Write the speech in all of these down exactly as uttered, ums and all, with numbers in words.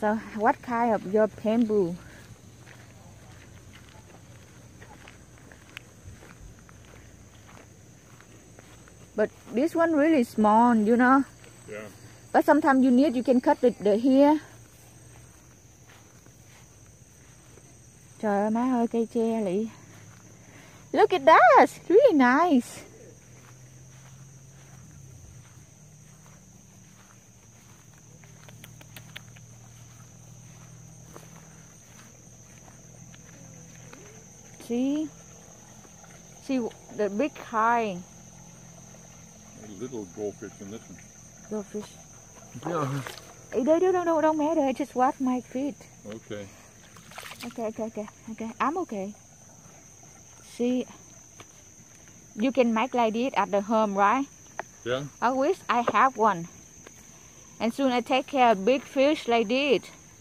So what kind of your bamboo? But this one really small, you know. Yeah. But sometimes you need, you can cut the, the here. Trời ơi má ơi, cây tre lị. Look at that, it's really nice. See? See the big kind. A little goldfish in this one. Goldfish. Yeah. It don't, don't, don't, don't matter, I just wash my feet. Okay. Okay, okay, okay, okay, I'm okay. See, you can make like this at the home, right? Yeah. I wish I have one. And soon I take care of big fish like this.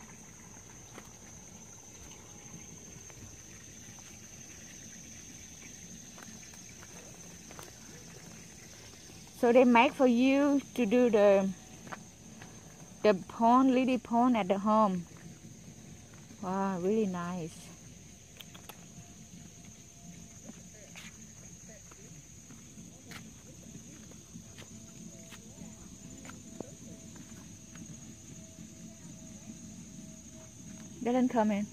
So they make for you to do the the pond, lily pond at the home. Wow, really nice. Dylan, come in.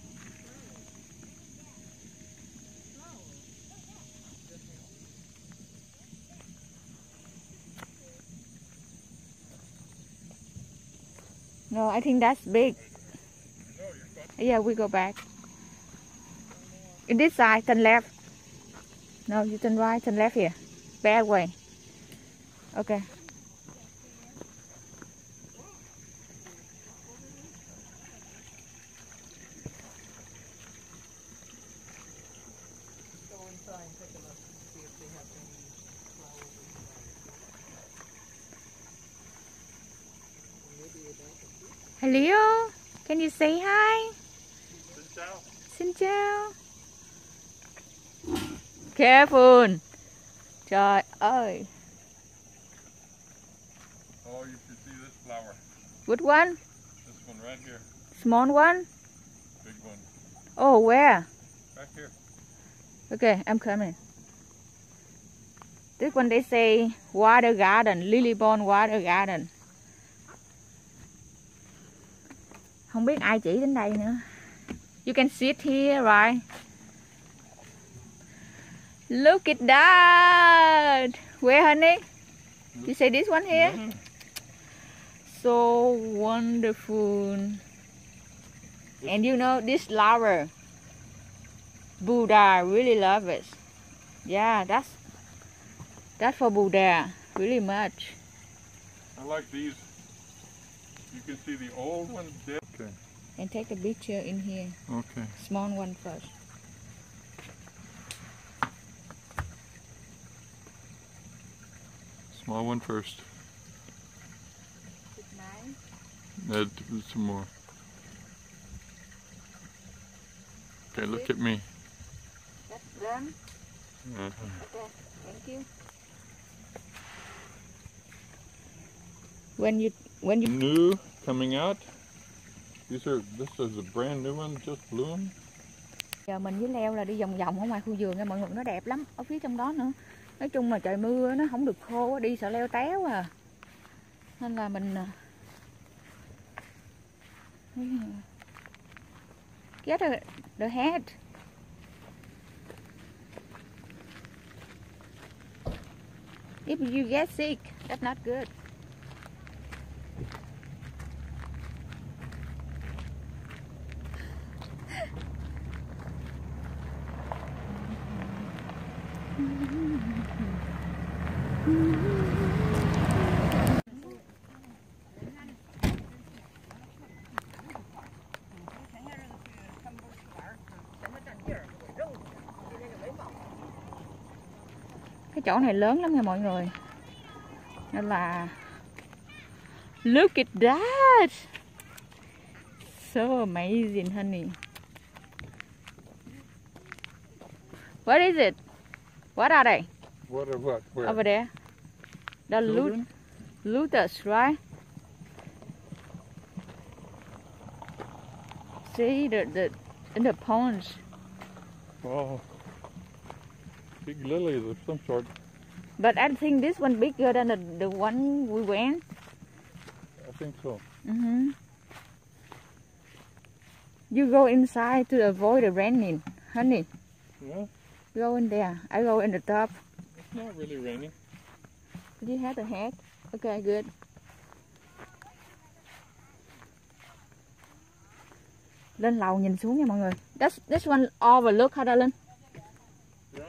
No, I think that's big. Yeah, we go back. In this side, turn left. No, you turn right, turn left here. Back way. Okay. Hello, can you say hi? Xin chào. Xin chào. Careful. Trời ơi. Oh, you should see this flower. Which one? This one right here. Small one? Big one. Oh, where? Right here. Okay, I'm coming. This one they say water garden, lily pond water garden. Không biết ai chỉ đến đây nữa. You can sit here, right? Look at that. Where, honey? You say this one here? Yeah. So wonderful. And you know this flower, Buddha really love it. Yeah, that's that's for Buddha really much. I like these. You can see the old ones dead. Okay. And take a picture in here. Okay. Small one first. Small one first. It's nice. Add some more. Okay, look at me. That's done. Uh-huh. Okay, thank you. When you when you New coming out. These are. This is a brand new one, just bloomed. Giờ mình với leo là đi vòng vòng ở ngoài khu vườn nha mọi người, nó đẹp lắm ở phía trong đó nữa. Nói chung là trời mưa nó không được khô, đi sợ leo téo à. Nên là mình get the, the head. If you get sick, that's not good. Cái chỗ này lớn lắm nha mọi người. Nên là look at that. So amazing, honey. What is it? What are they? What are what? Where? Over there. The loot, lotus, right? see the, the in the ponds. Wow. Big lilies of some sort. But I think this one bigger than the, the one we went. I think so. Mm-hmm. You go inside to avoid the raining, honey. Yeah? Go in there. I go in the top. It's not really raining. Did you have the hat? Okay, good. Lên lầu nhìn xuống nha mọi người. That's this one overlook hả Linh? Yeah.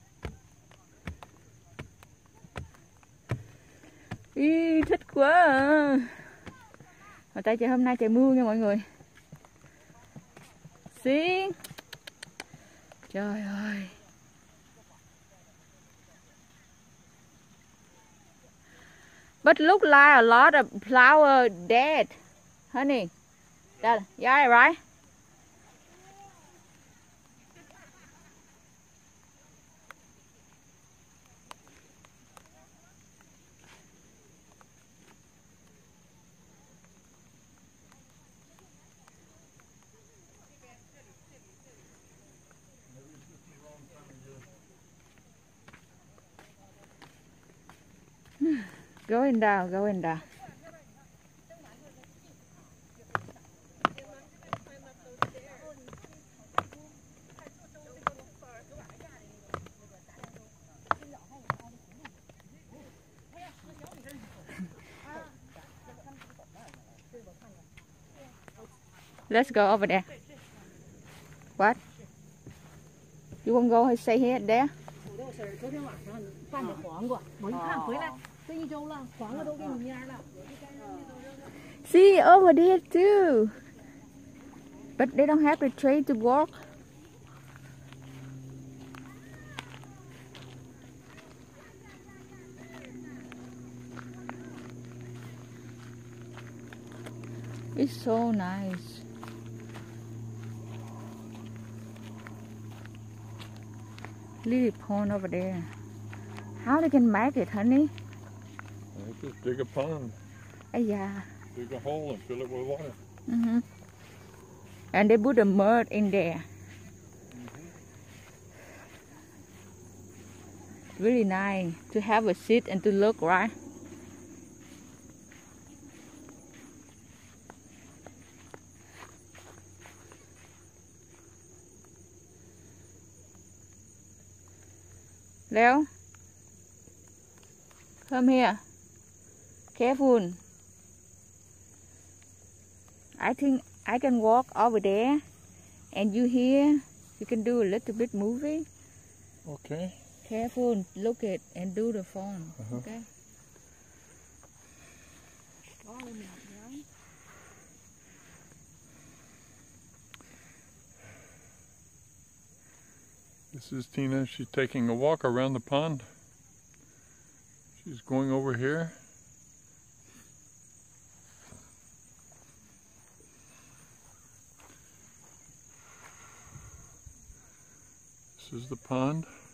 Ý, thích quá à. Mà tại trời hôm nay trời mưa nha mọi người. Xí. Trời ơi. But look like a lot of flower dead. Honey. That, yeah, right? Going down, going down. Let's go over there. What? You want to go and stay here there? 昨天晚上拌的黄瓜，我一看回来这一周了，黄瓜都给你蔫了。 See over there too. But they don't have the tray to walk. It's so nice. Lily pond over there. How they can make it, honey? I just dig a pond, Ah, yeah. dig a hole and fill it with water. Mm-hmm. And they put the mud in there. Really nice to have a seat and to look, right? Leo, come here. Careful. I think I can walk over there, and you here. You can do a little bit movie. Okay. Careful. Look it and do the phone. Uh-huh. Okay. This is Tina. She's taking a walk around the pond. She's going over here. This is the pond.